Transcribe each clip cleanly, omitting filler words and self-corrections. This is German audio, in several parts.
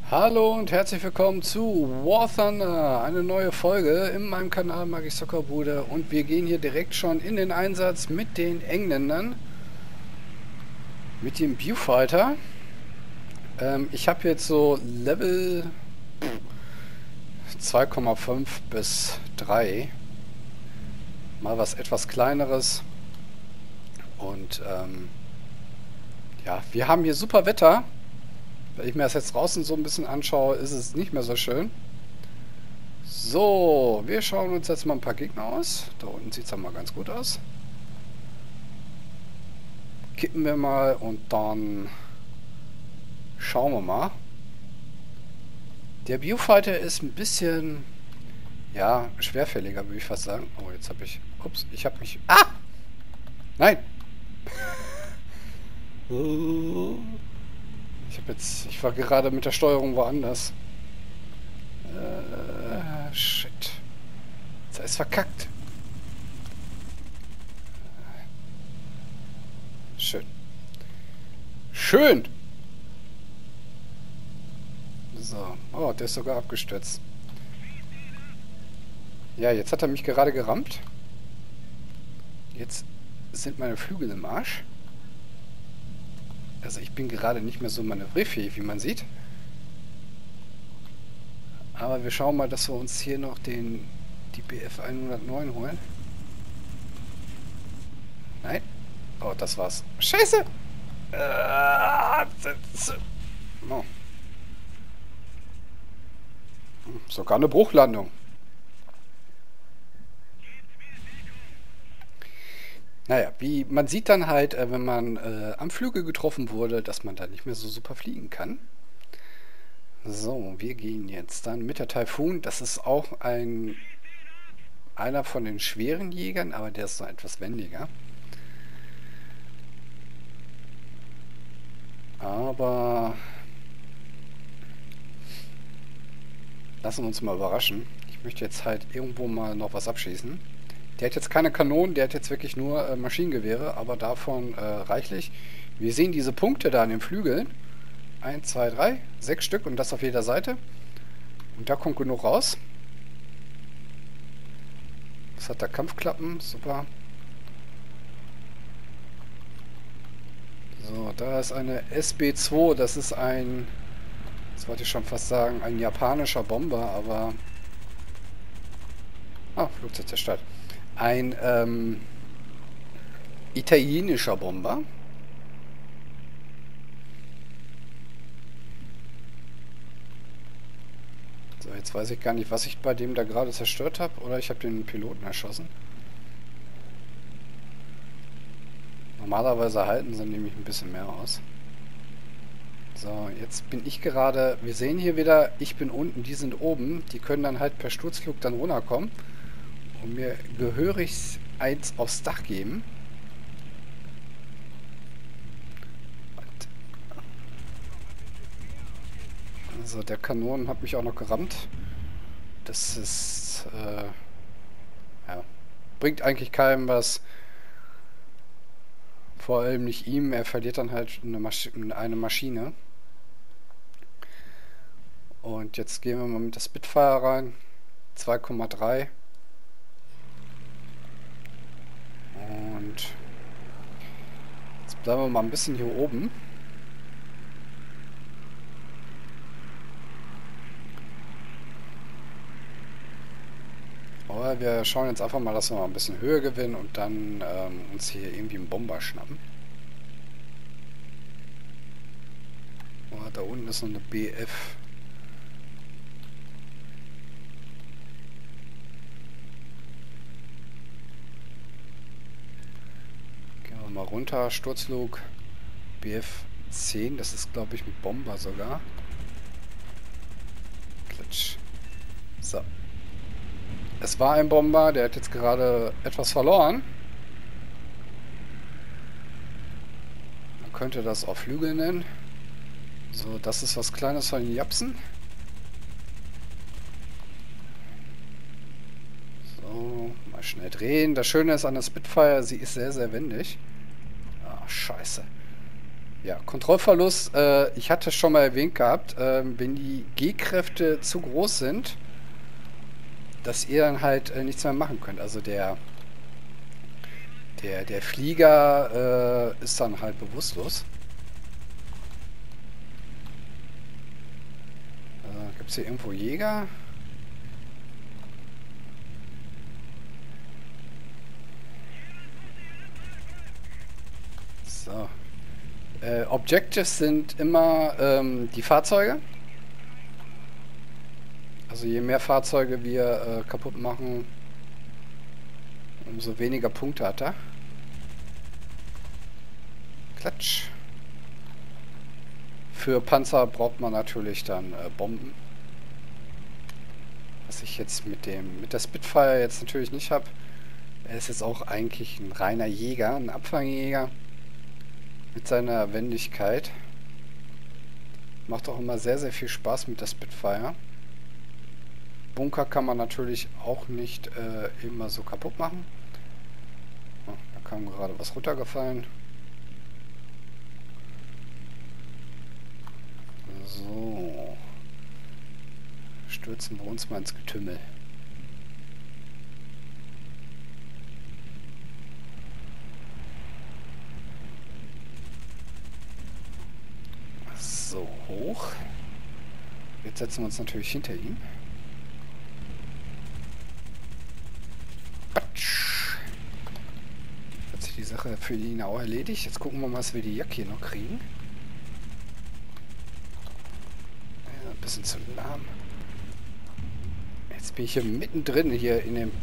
Hallo und herzlich willkommen zu War Thunder, eine neue Folge in meinem Kanal Magic Soccer Bruder, und wir gehen hier direkt schon in den Einsatz mit den Engländern, mit dem Viewfighter. Ich habe jetzt so Level 2,5 bis 3, mal was etwas kleineres, und ja, wir haben hier super Wetter. Wenn ich mir das jetzt draußen so ein bisschen anschaue, ist es nicht mehr so schön. So, wir schauen uns jetzt mal ein paar Gegner aus. Da unten sieht es mal ganz gut aus. Kippen wir mal und dann schauen wir mal. Der Viewfighter ist ein bisschen, ja, schwerfälliger, würde ich fast sagen. Oh, jetzt habe ich, ups, ich habe mich, ah! Nein! Ich war gerade mit der Steuerung woanders. Shit. Jetzt ist verkackt. Schön. Schön! So. Oh, der ist sogar abgestürzt. Ja, jetzt hat er mich gerade gerammt. Jetzt sind meine Flügel im Arsch. Also ich bin gerade nicht mehr so manövrierfähig, wie man sieht. Aber wir schauen mal, dass wir uns hier noch die BF 109 holen. Nein. Oh, das war's. Scheiße! Oh. Sogar eine Bruchlandung. Naja, wie man sieht dann halt, wenn man am Flügel getroffen wurde, dass man da nicht mehr so super fliegen kann. So, wir gehen jetzt dann mit der Taifun. Das ist auch einer von den schweren Jägern, aber der ist so etwas wendiger. Aber lassen wir uns mal überraschen. Ich möchte jetzt halt irgendwo mal noch was abschießen. Der hat jetzt keine Kanonen, der hat jetzt wirklich nur Maschinengewehre, aber davon reichlich. Wir sehen diese Punkte da an den Flügeln. 1, 2, 3, 6 Stück, und das auf jeder Seite. Und da kommt genug raus. Das hat da Kampfklappen, super. So, da ist eine SB2, das ist das wollte ich schon fast sagen, ein japanischer Bomber, aber... Ah, Flugzeug zerstört. Ein italienischer Bomber. So, jetzt weiß ich gar nicht, was ich bei dem da gerade zerstört habe, oder ich habe den Piloten erschossen. Normalerweise halten sie nämlich ein bisschen mehr aus. So, jetzt bin ich gerade, wir sehen hier wieder, ich bin unten, die sind oben. Die können dann halt per Sturzflug dann runterkommen und mir gehörig eins aufs Dach geben. Also der Kanonen hat mich auch noch gerammt. Das ist, ja, bringt eigentlich keinem was. Vor allem nicht ihm, er verliert dann halt eine Maschine. Und jetzt gehen wir mal mit der Spitfire rein. 2,3. Und jetzt bleiben wir mal ein bisschen hier oben. Aber wir schauen jetzt einfach mal, dass wir mal ein bisschen Höhe gewinnen und dann uns hier irgendwie einen Bomber schnappen. Oh, da unten ist noch eine BF. Gehen wir mal runter. Sturzflug. BF 10. Das ist, glaube ich, ein Bomber sogar. Klatsch. So. Es war ein Bomber, der hat jetzt gerade etwas verloren. Man könnte das auch Flügel nennen. So, das ist was Kleines von den Japsen. So, mal schnell drehen. Das Schöne ist an der Spitfire, sie ist sehr, sehr wendig. Ah, scheiße. Ja, Kontrollverlust, ich hatte schon mal erwähnt gehabt, wenn die G-Kräfte zu groß sind, dass ihr dann halt nichts mehr machen könnt. Also der Flieger ist dann halt bewusstlos. Gibt es hier irgendwo Jäger? So. Objectives sind immer die Fahrzeuge. Also je mehr Fahrzeuge wir kaputt machen, umso weniger Punkte hat er. Klatsch. Für Panzer braucht man natürlich dann Bomben. Was ich jetzt mit der Spitfire jetzt natürlich nicht habe. Er ist jetzt auch eigentlich ein reiner Jäger, ein Abfangjäger. Mit seiner Wendigkeit. Macht auch immer sehr, sehr viel Spaß mit der Spitfire. Bunker kann man natürlich auch nicht immer so kaputt machen. Oh, da kam gerade was runtergefallen. So. Stürzen wir uns mal ins Getümmel. So, hoch. Jetzt setzen wir uns natürlich hinter ihm. Batsch. Hat sich die Sache für ihn auch erledigt. Jetzt gucken wir mal, was wir die Jacke hier noch kriegen. Ja, ein bisschen zu lahm. Jetzt bin ich hier mittendrin hier in dem...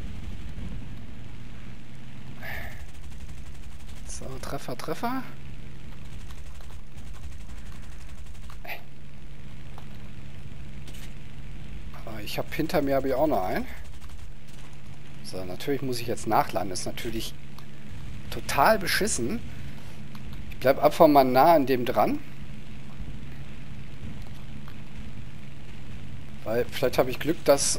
So, Treffer, Treffer. Aber ich habe hinter mir auch noch einen. So, natürlich muss ich jetzt nachladen. Das ist natürlich total beschissen. Ich bleibe einfach mal nah an dem dran. Weil vielleicht habe ich Glück, dass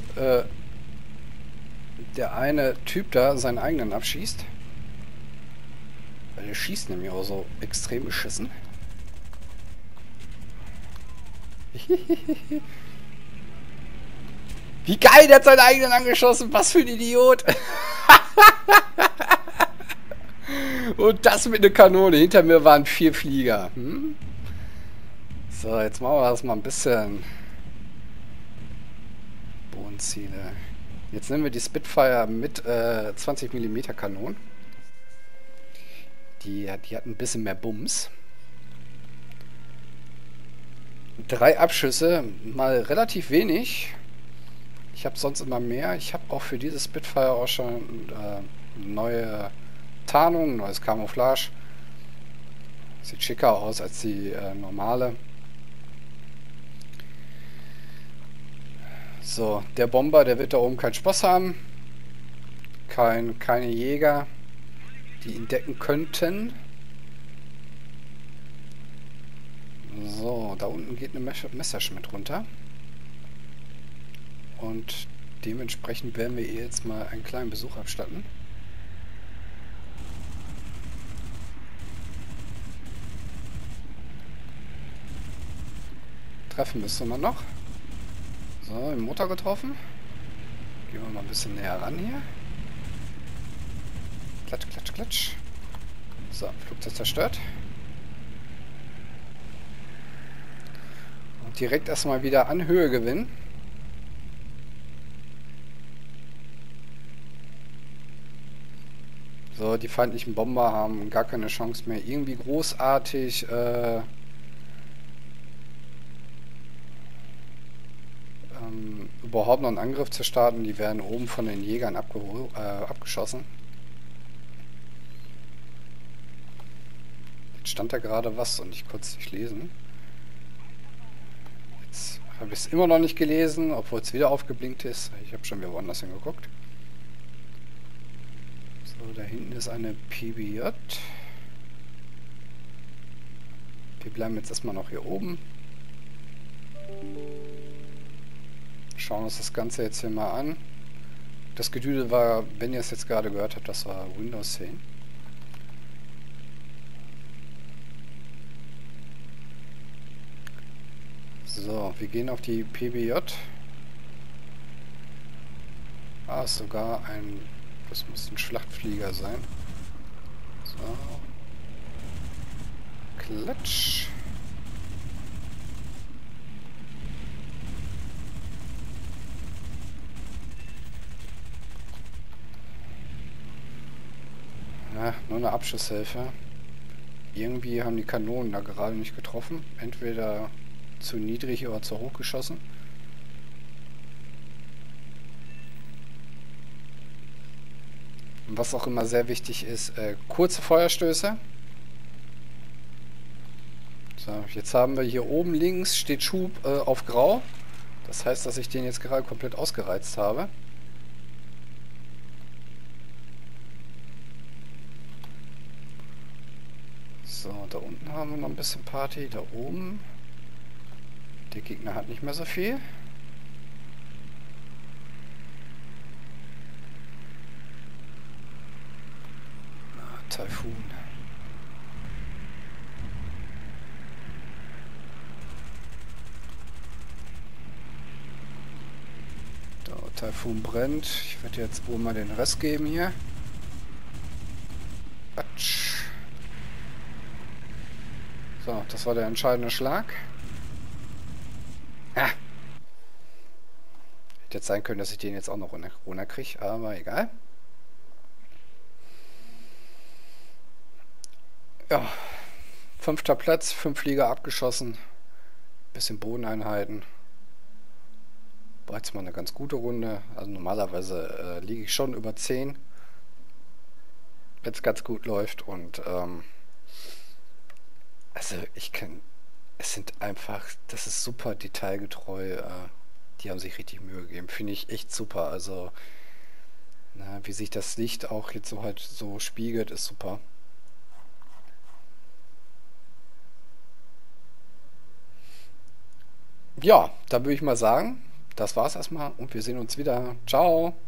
der eine Typ da seinen eigenen abschießt. Weil der schießt nämlich auch so extrem beschissen. Wie geil, der hat seinen eigenen angeschossen. Was für ein Idiot. Und das mit einer Kanone. Hinter mir waren 4 Flieger. Hm? So, jetzt machen wir das mal ein bisschen. Bodenziele. Jetzt nehmen wir die Spitfire mit 20 mm Kanonen. Die hat ein bisschen mehr Bums. 3 Abschüsse, mal relativ wenig. Ich habe sonst immer mehr. Ich habe auch für diese Spitfire auch schon neue Tarnung, neues Camouflage. Sieht schicker aus als die normale. So, der Bomber, der wird da oben keinen Spaß haben. Keine Jäger, die ihn decken könnten. So, da unten geht eine Messerschmitt runter. Und dementsprechend werden wir ihr jetzt mal einen kleinen Besuch abstatten. Treffen müsste man noch. So, im Motor getroffen. Gehen wir mal ein bisschen näher ran hier. Klatsch, klatsch, klatsch. So, Flugzeug zerstört. Und direkt erstmal wieder an Höhe gewinnen. So, die feindlichen Bomber haben gar keine Chance mehr, irgendwie großartig überhaupt noch einen Angriff zu starten. Die werden oben von den Jägern abgeschossen. Jetzt stand da gerade was und ich konnte es nicht lesen. Jetzt habe ich es immer noch nicht gelesen, obwohl es wieder aufgeblinkt ist. Ich habe schon wieder woanders hingeguckt. So, da hinten ist eine PBJ. Wir bleiben jetzt erstmal noch hier oben. Schauen uns das Ganze jetzt hier mal an. Das Gedüdel war, wenn ihr es jetzt gerade gehört habt, das war Windows 10. So, wir gehen auf die PBJ. Ah, ist sogar ein... Das muss ein Schlachtflieger sein. So. Klatsch. Ja, nur eine Abschusshilfe. Irgendwie haben die Kanonen da gerade nicht getroffen. Entweder zu niedrig oder zu hoch geschossen. Und was auch immer sehr wichtig ist, kurze Feuerstöße. So, jetzt haben wir hier oben links steht Schub auf Grau. Das heißt, dass ich den jetzt gerade komplett ausgereizt habe. So, da unten haben wir noch ein bisschen Party. Da oben. Der Gegner hat nicht mehr so viel. Ah, Taifun. Da, Taifun brennt. Ich werde jetzt wohl mal den Rest geben hier. Quatsch. So, das war der entscheidende Schlag. Ja. Hätte jetzt sein können, dass ich den jetzt auch noch runterkriege, aber egal. Ja, 5. Platz, 5 Flieger abgeschossen. Bisschen Bodeneinheiten. War jetzt mal eine ganz gute Runde. Also normalerweise liege ich schon über 10. Wenn es ganz gut läuft. Und also ich kann... Es sind einfach... Das ist super detailgetreu. Die haben sich richtig Mühe gegeben. Finde ich echt super. Also na, wie sich das Licht auch jetzt so halt so spiegelt, ist super. Ja, da würde ich mal sagen, das war's erstmal und wir sehen uns wieder. Ciao!